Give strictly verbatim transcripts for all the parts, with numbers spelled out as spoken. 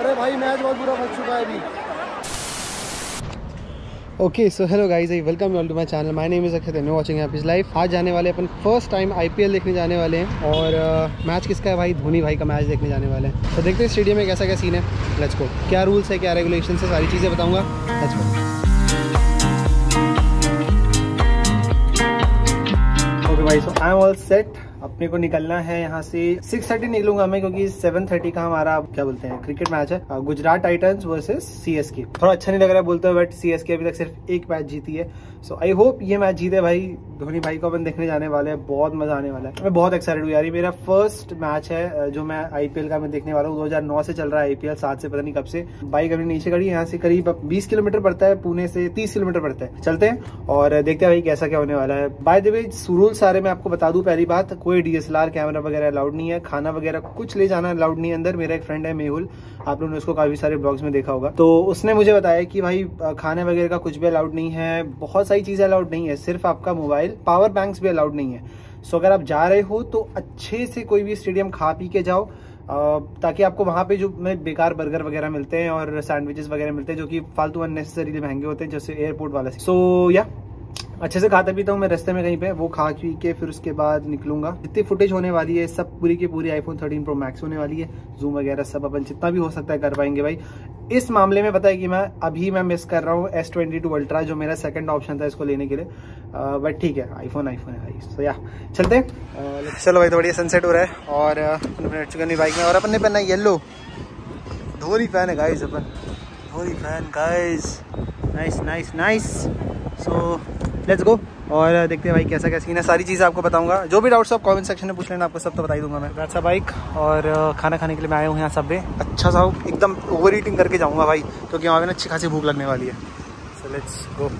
अरे भाई मैच बहुत बुरा फंस चुका है अभी। Okay so hello guys, I welcome you all to my channel. My name is Akshat and you watching happies life. आज जाने वाले अपन फर्स्ट टाइम आईपीएल देखने जाने वाले हैं और मैच uh, किसका है भाई? धोनी भाई का मैच देखने जाने वाले हैं। तो देखते हैं स्टेडियम में कैसा क्या सीन है। Let's go. क्या रूल्स है, क्या रेगुलेशन है, सारी चीज़ें बताऊँगा। Let's go. ओके भाई, so I am all set. अपने को निकलना है यहाँ से सिक्स थर्टी निकलूंगा मैं, क्योंकि सेवन थर्टी का हमारा क्या बोलते हैं क्रिकेट मैच है, गुजरात टाइटंस वर्सेस सीएसके। थोड़ा अच्छा नहीं लग रहा है बोलते हुए, बट सीएसके अभी तक सिर्फ एक मैच जीती है। सो आई होप ये मैच जीते भाई। धोनी भाई को अपन देखने जाने वाले हैं, बहुत मजा आने वाला है। मैं बहुत एक्साइटेड हूँ यार। ये मेरा फर्स्ट मैच है जो मैं आईपीएल का मैं देखने वाला हूँ। दो हज़ार नौ से चल रहा है आईपीएल, सात से पता नहीं कब से। बाइक अभी नीचे खड़ी है। यहाँ से करीब बीस किलोमीटर पड़ता है, पुणे से तीस किलोमीटर पड़ता है। चलते हैं और देखते हैं भाई कैसा क्या होने वाला है। बाय द वे रूल सारे मैं आपको बता दूं। पहली बात, कोई डीएसएलआर कैमरा वगैरह अलाउड नहीं है, खाना वगैरह कुछ ले जाना अलाउड नहीं है अंदर। मेरा एक फ्रेंड है मेहुल, आप लोगों ने उसको काफी सारे ब्लॉग्स में देखा होगा, तो उसने मुझे बताया कि भाई खाने वगैरह का कुछ भी अलाउड नहीं है, बहुत सारी चीजें अलाउड नहीं है, सिर्फ आपका मोबाइल, पावर बैंक्स भी अलाउड नहीं है। सो अगर आप जा रहे हो तो अच्छे से कोई भी स्टेडियम खा पी के जाओ, ताकि आपको वहां पे जो में बेकार बर्गर वगैरह मिलते हैं और सैंडविचेस वगैरह मिलते हैं जो कि फालतू अननेसेसरीली महंगे होते हैं, जैसे एयरपोर्ट वाला। सो या अच्छे से खाता पीता हूँ मैं रास्ते में कहीं पे, वो खा पी के फिर उसके बाद निकलूंगा। जितनी फुटेज होने वाली है सब पूरी की पूरी आईफोन थर्टीन प्रो मैक्स होने वाली है। जूम वगैरह सब अपन जितना भी हो सकता है कर पाएंगे भाई। इस मामले में पता है कि मैं अभी मैं मिस कर रहा हूँ एस ट्वेंटी टू अल्ट्रा, जो मेरा सेकंड ऑप्शन था इसको लेने के लिए, बट ठीक है, आईफोन आईफोन है भाई। सो या चलते हैं। uh, चलो भाई, तो बढ़िया सनसेट हो रहा है और अपने बाइक में, और अपन ने पहना है येलो। धोनी फैन है गाइस अपन, Dhoni fan guys. Nice nice nice. So let's go और देखते हैं भाई कैसा क्या सीन है। सारी चीज़ें आपको बताऊंगा। जो भी डाउट्स आप कमेंट सेक्शन में पूछ लेना, आपको सब तो बता ही दूंगा मैं। दैट्स अ बाइक और खाना खाने के लिए मैं आया हूँ यहाँ सब में। अच्छा सा एकदम ओवर ईटिंग करके जाऊँगा भाई, क्योंकि वहाँ पे ना अच्छी खासी भूख लगने वाली है। So let's go.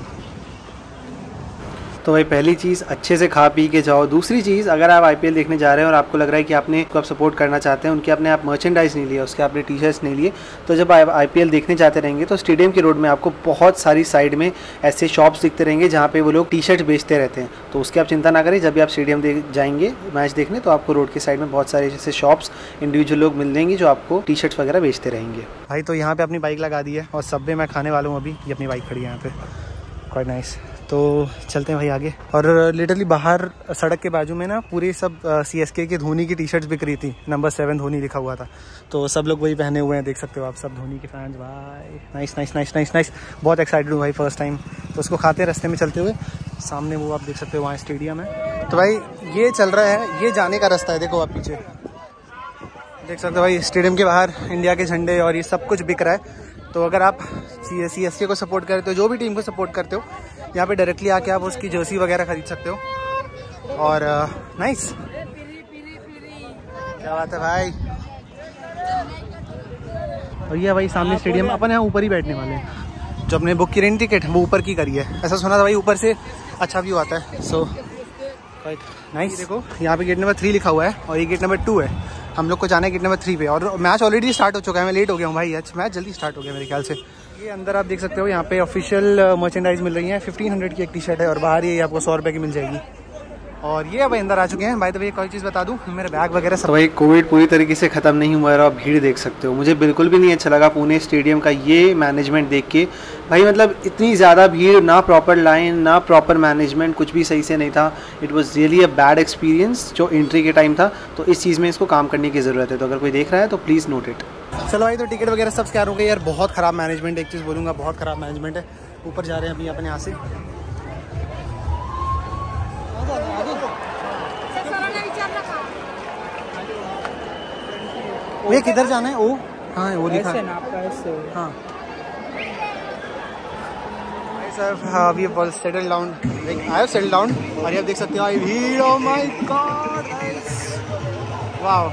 तो भाई पहली चीज़, अच्छे से खा पी के जाओ। दूसरी चीज़, अगर आप आईपीएल देखने जा रहे हैं और आपको लग रहा है कि आपने को आप सपोर्ट करना चाहते हैं, उनके अपने आप मर्चेंडाइज नहीं लिया, उसके आपने टी शर्ट्स नहीं लिए, तो जब आप आईपीएल देखने जाते रहेंगे तो स्टेडियम के रोड में आपको बहुत सारी साइड में ऐसे शॉप्स दिखते रहेंगे जहाँ पे वो लोग टी शर्ट बेचते रहते हैं। तो उसकी आप चिंता ना करें। जब भी आप स्टेडियम देख जाएंगे मैच देखने, तो आपको रोड के साइड में बहुत सारे जैसे शॉप्स, इंडिविजुअल लोग मिल जाएंगे जो आपको टी शर्ट्स वगैरह बेचते रहेंगे भाई। तो यहाँ पे अपनी बाइक लगा दी है और सब में मैं खाने वाला हूँ अभी। ये अपनी बाइक खड़ी है यहाँ पे, क्वाइट नाइस। तो चलते हैं भाई आगे। और लिटरली बाहर सड़क के बाजू में ना पूरे सब सीएसके के धोनी की टी शर्ट्स बिक रही थी, नंबर सेवन धोनी लिखा हुआ था, तो सब लोग वही पहने हुए हैं, देख सकते हो आप, सब धोनी के फैंस भाई। Nice nice nice nice nice. बहुत एक्साइटेड हूँ भाई, फर्स्ट टाइम। तो उसको खाते हैं रास्ते में चलते हुए। सामने वो आप देख सकते हो, वहाँ स्टेडियम है। तो भाई ये चल रहा है, ये जाने का रास्ता है, देखो आप पीछे देख सकते हो भाई। स्टेडियम के बाहर इंडिया के झंडे और ये सब कुछ बिक रहा है। तो अगर आप सी एस के को सपोर्ट करते हो, जो भी टीम को सपोर्ट करते हो, यहाँ पे डायरेक्टली आके आप उसकी जर्सी वगैरह खरीद सकते हो। और नाइस, क्या बात है भाई। और ये भाई सामने स्टेडियम, अपन यहाँ ऊपर ही बैठने वाले हैं। जो अपने बुक की रेंट टिकट वो ऊपर की करी है, ऐसा सुना था भाई, ऊपर से अच्छा व्यू आता है। So nice. देखो यहाँ पे गेट नंबर थ्री लिखा हुआ है और ये गेट नंबर टू है। हम लोग को जाना है गेट नंबर थ्री पे, और मैच ऑलरेडी स्टार्ट हो चुका है। मैं लेट हो गया हूँ भाई, आज मैच जल्दी स्टार्ट हो गया मेरे ख्याल से। ये अंदर आप देख सकते हो, यहाँ पे ऑफिशियल मर्चेंडाइज मिल रही है। फिफ्टीन हंड्रेड की एक टी शर्ट है और बाहर ये आपको सौ रुपये की मिल जाएगी। और ये भाई अंदर आ चुके हैं। भाई तो भाई कोई चीज़ बता दूँ, मेरे बैग वगैरह सब। भाई कोविड पूरी तरीके से ख़त्म नहीं हुआ है और भीड़ देख सकते हो। मुझे बिल्कुल भी नहीं अच्छा लगा पुणे स्टेडियम का ये मैनेजमेंट देख के भाई। मतलब इतनी ज़्यादा भीड़, ना प्रॉपर लाइन, ना प्रॉपर मैनेजमेंट, कुछ भी सही से नहीं था। It was really a bad experience जो एंट्री के टाइम था। तो इस चीज़ में इसको काम करने की ज़रूरत है। तो अगर कोई देख रहा है तो प्लीज़ नोट इट। चलो भाई, तो टिकट वगैरह सब स्कैन हो गए यार। बहुत ख़राब मैनेजमेंट, एक चीज़ बोलूँगा, बहुत ख़राब मैनेजमेंट है। ऊपर जा रहे हैं अभी अपन यहाँ से। वो ये किधर जाना है? ओ हाँ है, वो लिखा है ना आपका ऐसे। हाँ भाई साहब, हाँ अभी ball settle down, like I have settle down. और ये आप देख सकते हो भीड़, oh my God, wow.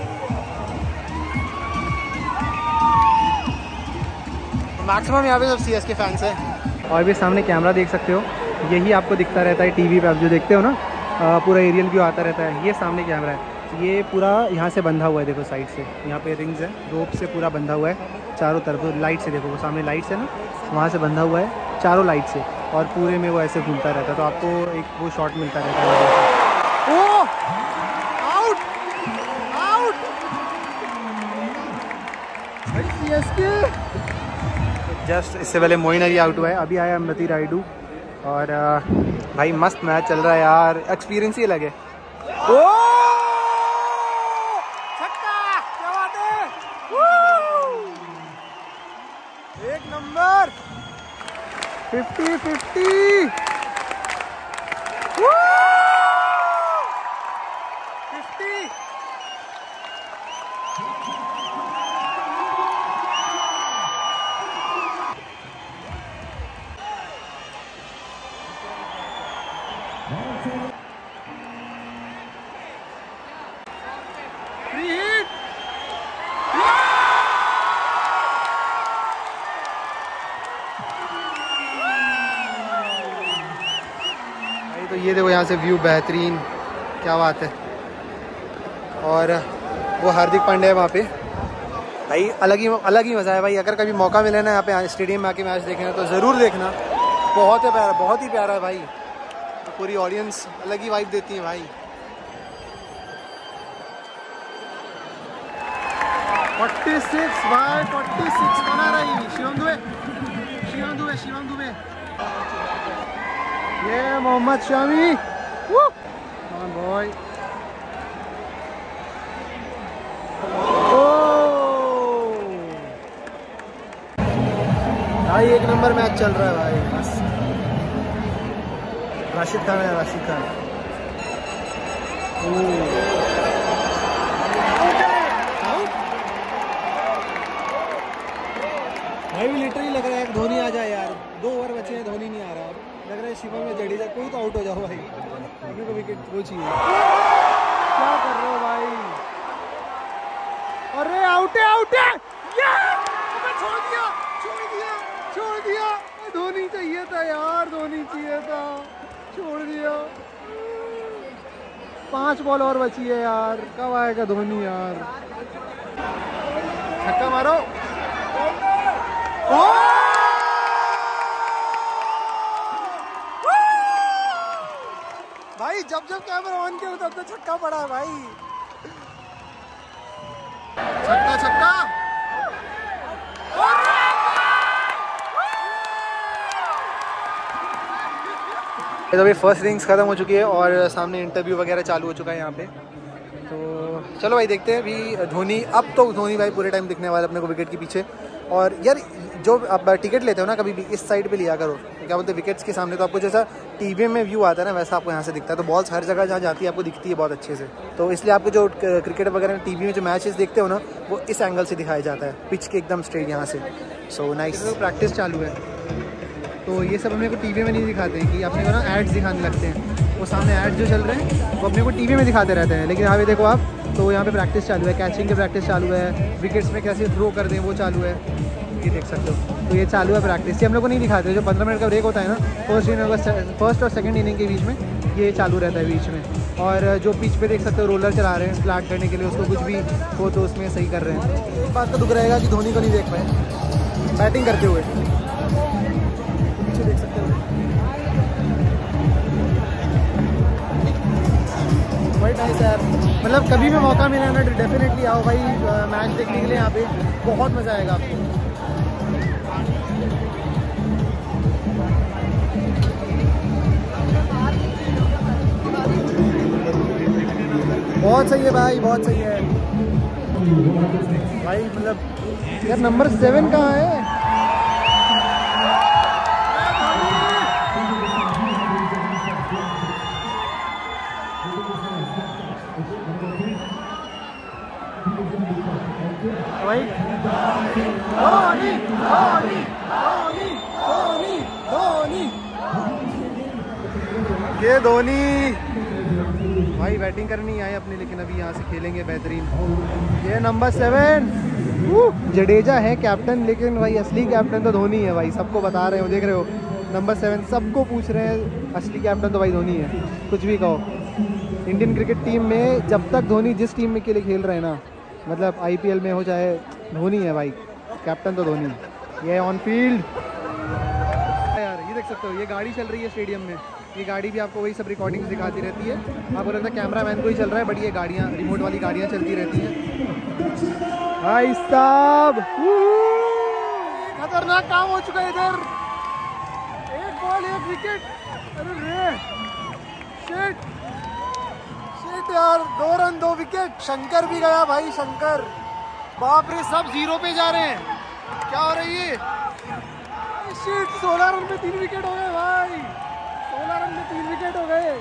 Maximum यहाँ पे सब सीएसके फैंस हैं। और भी सामने कैमरा देख सकते हो, यही आपको दिखता रहता है टीवी पे, आप जो देखते हो ना, पूरा एरियल व्यू आता रहता है। ये सामने कैमरा है, ये पूरा यहाँ से बंधा हुआ है, देखो साइड से, यहाँ पे रिंग्स है, रोप से पूरा बंधा हुआ है चारों तरफ। लाइट से देखो, वो सामने लाइट्स है ना, वहाँ से बंधा हुआ है चारों लाइट से, और पूरे में वो ऐसे घूमता रहता है। तो आपको एक वो शॉट मिलता रहता है। Oh out out. CSK. Just इससे पहले मोइन अली आउट हुआ है, अभी आया अमनती राइडू और भाई मस्त मैच चल रहा है यार, एक्सपीरियंस ही अलग है। ओ छक्का, क्या बात है, एक नंबर, फिफ्टी फिफ्टी फिफ्टी। तो ये देखो यहाँ से व्यू बेहतरीन, क्या बात है। और वो हार्दिक पांड्या है वहाँ पे, भाई अलग ही अलग ही मज़ा है भाई। अगर कभी मौका मिले ना यहाँ पे स्टेडियम में आके मैच देखना तो ज़रूर देखना, बहुत ही प्यारा, बहुत ही प्यारा है भाई। तो पूरी ऑडियंस अलग ही वाइब देती है भाई। Forty six by forty six बना रही शिवम दुबे, शिवम दुबे, शिवम दुबे, ये मोहम्मद शामी, बॉय। भाई एक नंबर मैच चल रहा है भाई, बस। राशिद खान है, राशिद खान। भाई भी लिटरली लग रहा है धोनी आ जाए यार, दो ओवर बचे हैं, धोनी नहीं आ रहा। लग रहा है शिवम में जडेजा कोई तो आउट हो जाओ भाई, अभी को विकेट वो चाहिए। क्या कर रहे हो भाई, अरे आउट है, आउट है, छोड़ दिया, छोड़ दिया, छोड़ दिया। धोनी चाहिए था यार, धोनी चाहिए था, छोड़ दिया। पांच बॉल और बची है यार, कब आएगा धोनी यार। छक्का मारो। भाई जब जब कैमरा ऑन किया तब तो छक्का पड़ा है भाई, छक्का छक्का। तो अभी फर्स्ट इनिंग्स खत्म हो चुकी है और सामने इंटरव्यू वगैरह चालू हो चुका है यहाँ पे। तो चलो भाई देखते हैं अभी धोनी। अब तो धोनी भाई पूरे टाइम दिखने वाला अपने को विकेट के पीछे। और यार जो आप टिकट लेते हो ना कभी भी इस साइड पे लिया करो, क्या बोलते हैं विकेट्स के सामने, तो आपको जैसा टीवी में व्यू आता है ना वैसा आपको यहाँ से दिखता है। तो बॉल्स हर जगह जहाँ जाती है आपको दिखती है बहुत अच्छे से। तो इसलिए आपको जो क्रिकेट वगैरह टीवी में जो मैचेस देखते हो ना वो इस एंगल से दिखाया जाता है, पिच के एकदम स्ट्रेट यहाँ से। So nice. प्रैक्टिस चालू है तो ये सब अपने को टीवी में नहीं दिखाते कि अपने को ना एड्स दिखाने लगते हैं। वो सामने एड्स जो चल रहे हैं वो अपने को टीवी में दिखाते रहते हैं, लेकिन यहाँ पे देखो आप, तो यहाँ पे प्रैक्टिस चालू है, कैचिंग की प्रैक्टिस चालू है, विकेट्स में कैसे थ्रो कर दें वो चालू है, ये देख सकते हो। तो ये चालू है प्रैक्टिस, ये हम लोग को नहीं दिखाते। जो पंद्रह मिनट का ब्रेक होता है ना फर्स्ट इनिंग फर्स्ट और सेकंड इनिंग के बीच में, ये चालू रहता है बीच में। और जो पिच पे देख सकते हो रोलर चला रहे हैं फ्लैट करने के लिए, उसको कुछ भी हो तो उसमें सही कर रहे हैं। एक बात का दुख रहेगा कि धोनी को नहीं देख पाए बैटिंग करते हुए, पीछे देख सकते हो। वही नाइस यार, मतलब कभी भी मौका मिला ना डेफिनेटली आओ भाई मैच देखने के लिए, यहाँ पे बहुत मज़ा आएगा आपको। बहुत सही है भाई, बहुत सही है भाई। मतलब यार नंबर सेवन कहाँ है? भाई धोनी धोनी धोनी धोनी धोनी, ये धोनी भाई बैटिंग करनी आए अपने, लेकिन अभी यहाँ से खेलेंगे बेहतरीन। ये नंबर सेवन जडेजा है कैप्टन, लेकिन भाई असली कैप्टन तो धोनी है भाई, सबको बता रहे हो, देख रहे हो नंबर सेवन, सबको पूछ रहे हैं असली कैप्टन तो भाई धोनी है। कुछ भी कहो, इंडियन क्रिकेट टीम में जब तक धोनी जिस टीम में के लिए खेल रहे हैं ना, मतलब आईपीएल में हो चाहे, धोनी है भाई कैप्टन तो धोनी है। ये ऑन फील्ड यार, ये देख सकते हो, ये गाड़ी चल रही है स्टेडियम में, ये गाड़ी भी आपको वही सब रिकॉर्डिंग दिखाती रहती है। आपको लगता है कैमरा मैन को ही चल रहा है, बट ये गाड़ियाँ रिमोट वाली गाड़ियाँ चलती रहती हैं भाई साहब। खतरनाक काम हो चुका है इधर। एक बॉल एक विकेट। अरे रे शिट शिट यार, दो रन दो विकेट। शंकर भी गया भाई, शंकर। बाप रे, सब जीरो पे जा रहे हैं। क्या हो रही है? शिट, सोलह रन में तीन विकेट हो गए भाई। सोलह रन में तीन विकेट हो गए।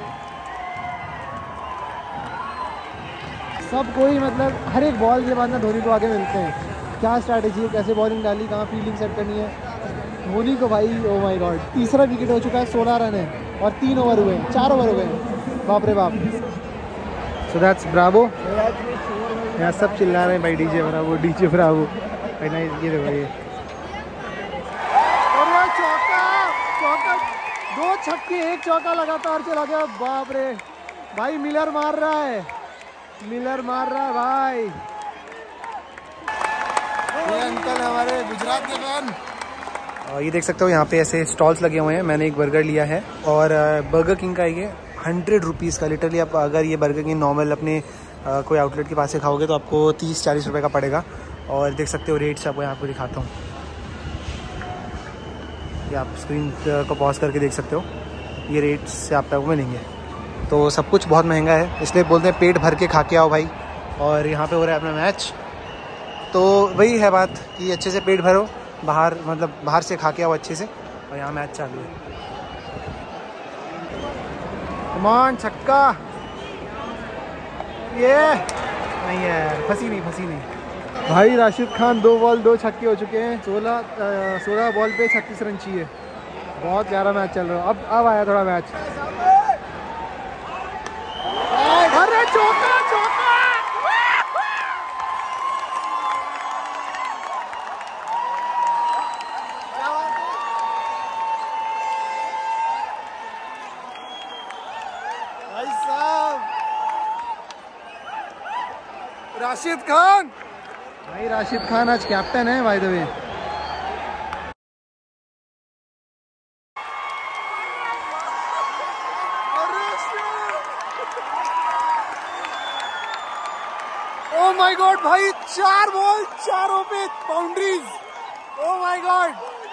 सब कोई मतलब हर एक बॉल के बाद ना धोनी को आगे मिलते हैं। क्या स्ट्रैटेजी है, कैसे बॉलिंग डाली, कहाँ फील्डिंग सेट करनी है धोनी को भाई। ओ माय गॉड, तीसरा विकेट हो चुका है। सोलह रन है और तीन ओवर हुए हैं, चार ओवर हो गए हैं। बाप रे बाप। So that's Bravo. यहाँ सब चिल्ला रहे हैं भाई, डीजे ब्रावो, डीजे ब्रावो भाई। ना ये देखो ये, और यार चौका चौका, दो छक्के एक चौका लगातार चला गया। बाप रे भाई, मिलर मार रहा है, मिलर मार रहा है भाई। ये अंकल हमारे गुजरात के फैन। ये देख सकते हो यहाँ पे ऐसे स्टॉल्स लगे हुए हैं। मैंने एक बर्गर लिया है और बर्गर किंग का ये हंड्रेड रुपीज़ का। लिटरली आप अगर ये बर्गर किंग नॉर्मल अपने आ, कोई आउटलेट के पास से खाओगे तो आपको तीस चालीस रुपए का पड़ेगा। और देख सकते हो रेट्स आपको यहाँ पर दिखाता हूँ। ये आप स्क्रीन को पॉज करके देख सकते हो, ये रेट्स से आपको मिलेंगे। तो सब कुछ बहुत महंगा है, इसलिए बोलते हैं पेट भर के खा के आओ भाई। और यहाँ पे हो रहा है अपना मैच, तो वही है बात कि अच्छे से पेट भरो, बाहर मतलब बाहर से खा के आओ अच्छे से। और यहाँ मैच चालू है। कमान छक्का, ये नहीं है, फंसी नहीं फंसी नहीं भाई। राशिद खान दो बॉल दो छक्के हो चुके हैं। सोलह सोलह बॉल पे छत्तीस रन चाहिए। बहुत प्यारा मैच चल रहा है। अब अब आया थोड़ा मैच। अरे चौका चौका, भाई साहब राशिद खान। भाई राशिद खान आज कैप्टन है by the way. Oh my God भाई, चार बॉल चारों पे बाउंड्रीज। ओ माय गॉड,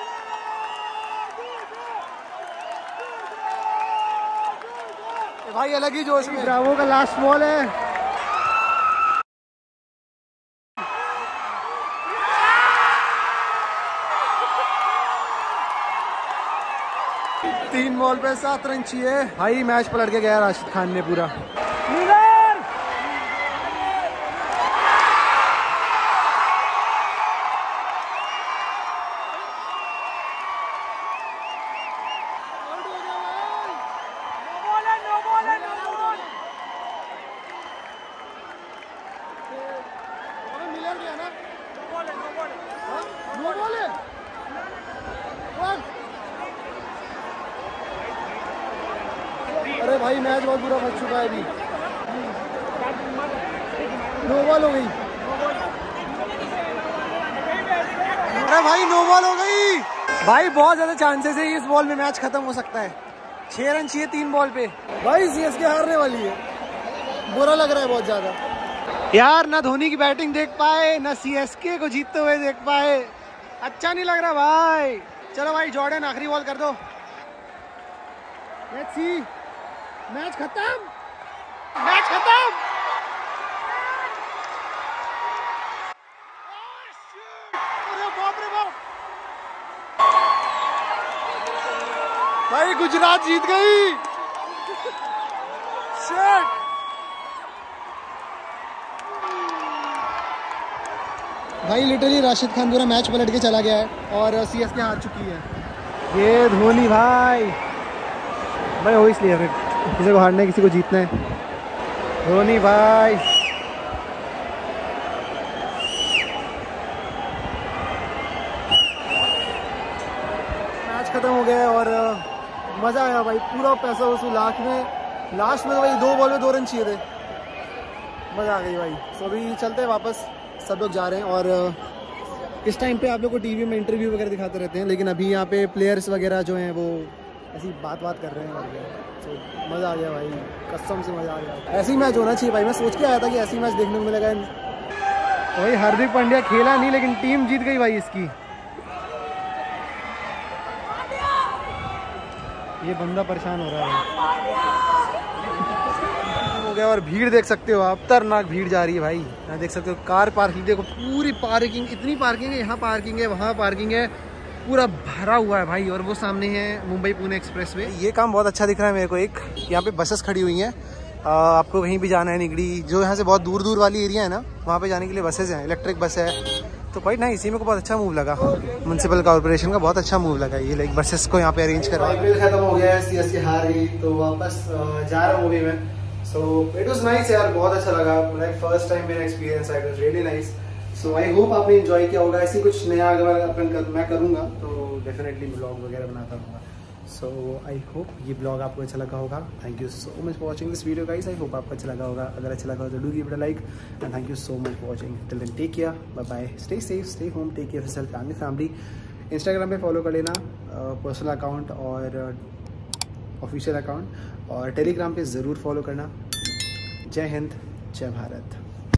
भाई अलग ही जोश में। ब्रावो का लास्ट बॉल है। तीन बॉल पे सात रन चाहिए भाई। मैच पलट के गया राशिद खान ने पूरा। अरे भाई मैच बहुत बुरा फंस चुका है अभी। नो बॉल हो गई। अरे भाई नो बॉल हो गई भाई। बहुत ज्यादा चांसेस है इस बॉल में मैच खत्म हो सकता है। छह रन चाहिए तीन बॉल पे भाई। सीएसके हारने वाली है। बुरा लग रहा है बहुत ज्यादा यार। ना धोनी की बैटिंग देख पाए, ना सीएसके को जीतते हुए देख पाए। अच्छा नहीं लग रहा भाई। चलो भाई जॉर्डन आखिरी बॉल कर दो। Let's see. मैच खत्म, मैच खत्म। अरे बाप रे बाप भाई, गुजरात जीत गई। शिट। भाई लिटरली राशिद खान पूरा मैच पलट के चला गया है और सीएसके हार चुकी है। ये धोनी भाई भाई हो इसलिए फिर किसी को हारना है, किसी को जीतना है। धोनी भाई मैच खत्म हो गया और मज़ा आया भाई। पूरा पैसा वसूल लाख में। लास्ट में तो भाई दो बॉल में दो रन चाहिए थे। मज़ा आ गई भाई। सो अभी चलते हैं वापस, सब लोग जा रहे हैं। और इस टाइम पे आप लोग को टीवी में इंटरव्यू वगैरह दिखाते रहते हैं, लेकिन अभी यहाँ पे प्लेयर्स वगैरह जो हैं वो ऐसी बात बात कर रहे हैं। तो मज़ा आ गया भाई, कसम से मज़ा आ गया। ऐसी मैच होना चाहिए भाई। मैं सोच के आया था कि ऐसी मैच देखने को मिलेगा। भाई हार्दिक पांड्या खेला नहीं, लेकिन टीम जीत गई भाई इसकी। ये बंदा परेशान हो रहा है हो गया। और भीड़ देख सकते हो आप, खतरनाक भीड़ जा रही है भाई। यहाँ देख सकते हो कार पार्किंग, देखो पूरी पार्किंग, इतनी पार्किंग है, यहाँ पार्किंग है, वहाँ पार्किंग है, पूरा भरा हुआ है भाई। और वो सामने है मुंबई पुणे एक्सप्रेस वे। ये काम बहुत अच्छा दिख रहा है मेरे को। एक यहाँ पे बसेस खड़ी हुई हैं, आपको कहीं भी जाना है, निगड़ी जो यहाँ से बहुत दूर दूर वाली एरिया है ना, वहाँ पे जाने के लिए बसेज हैं, इलेक्ट्रिक बस है। तो क्वाइट नाइस, इसी में को बहुत अच्छा मूव लगा, म्यूनसिपल कॉर्पोरेशन का बहुत अच्छा मूव लगा ये, लाइक बसेस को यहाँ पे अरेंज करा। आईपीएल खत्म हो गया है, सीएसके हार गई, तो वापस जा रहा हूँ मूवी में। सो इट वाज नाइस यार, बहुत अच्छा लगा, लाइक फर्स्ट टाइम मेरा experience I was really nice. So I hope आपने एंजॉय किया होगा। ऐसी कुछ नया अगर अपन कर, मैं करूँगा तो डेफिनेटली ब्लॉग वगैरह बनाता रहूँगा। सो आई होप ये ब्लॉग आपको अच्छा लगा होगा। Thank you so much for watching this video guys. I hope आपको अच्छा लगा होगा। अगर अच्छा लगा हो तो do give it a like and thank you so much for watching. Till then take care, bye bye, stay safe, stay home, take care of yourself and your family. Instagram पे फॉलो कर लेना personal account और official account, और Telegram पे ज़रूर follow करना। जय हिंद, जय भारत।